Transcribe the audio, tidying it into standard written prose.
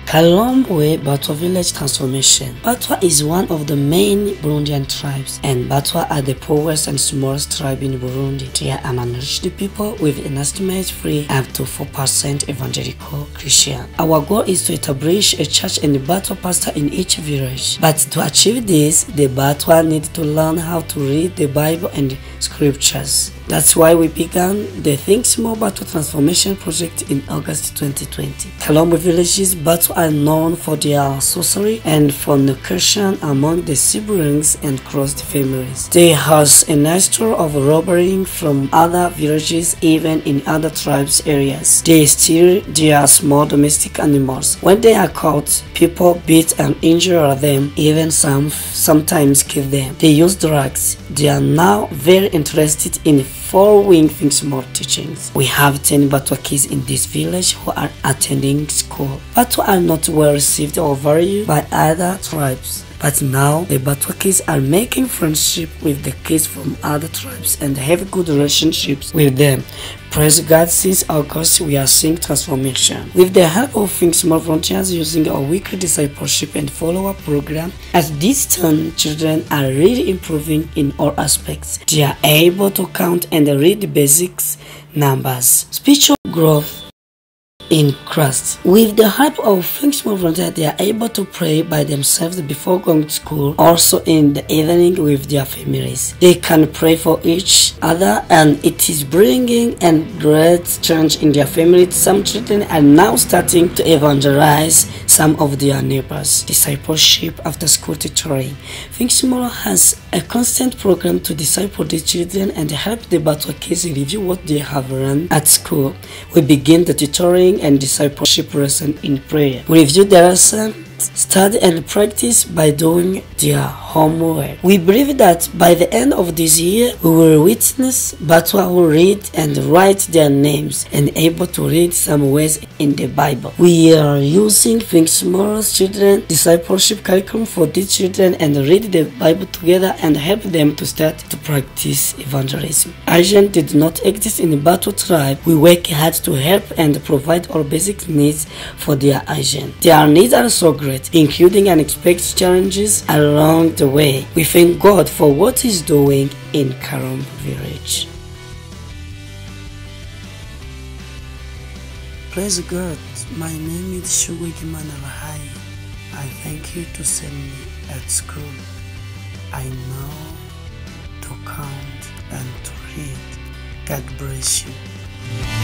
Kalomwe Batwa village transformation. Batwa is one of the main Burundian tribes, and Batwa are the poorest and smallest tribe in Burundi. They are an unreached people with an estimate free up to 4% evangelical Christian. Our goal is to establish a church and a Batwa pastor in each village. But to achieve this, the Batwa need to learn how to read the Bible and scriptures. That's why we began the Think Small Batwa Transformation Project in August 2020. Kalomwe villages Batwa are known for their sorcery and fornication among the siblings and crossed families. They has a history of robbery from other villages, even in other tribes areas. They steal their small domestic animals. When they are caught, people beat and injure them, even sometimes kill them. They use drugs. They are now very interested in following Think Small teachings. We have 10 Batwa kids in this village who are attending school. Batwa are not well received or valued by other tribes. But now the Batwa kids are making friendship with the kids from other tribes and have good relationships with them. Praise God, since August we are seeing transformation. With the help of Think Small volunteers using our weekly discipleship and follow-up program, at this time children are really improving in all aspects. They are able to count and read the basics, numbers, spiritual growth in Christ. With the help of Think Small volunteers, they are able to pray by themselves before going to school, also in the evening with their families. They can pray for each other, and it is bringing a great change in their family. Some children are now starting to evangelize some of their neighbors. Discipleship after school tutoring. Think Small has a constant program to disciple the children and help the Batwa kids review what they have learned at school. We begin the tutoring and discipleship lesson in prayer. We review the lesson, study and practice by doing their homework. We believe that by the end of this year, we will witness Batwa who read and write their names and able to read some words in the Bible. We are using Think Small children discipleship curriculum for these children and read the Bible together and help them to start to practice evangelism. Asian did not exist in the Batwa tribe. We work hard to help and provide all basic needs for their Asian. Their needs are so great, including unexpected challenges along the way. We thank God for what He's doing in Kalomwe village. Praise God. My name is Shugwegimana Lahai. I thank you to send me at school. I know to count and to read. God bless you.